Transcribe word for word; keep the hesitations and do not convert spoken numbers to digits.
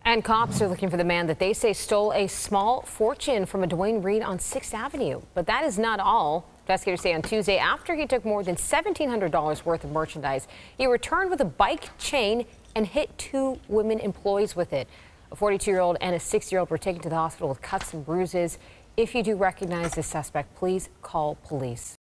And cops are looking for the man that they say stole a small fortune from a Duane Reade on sixth avenue. But that is not all. Investigators say on Tuesday, after he took more than seventeen hundred dollars worth of merchandise, he returned with a bike chain and hit two women employees with it. A forty-two-year-old and a six-year-old were taken to the hospital with cuts and bruises. If you do recognize this suspect, please call police.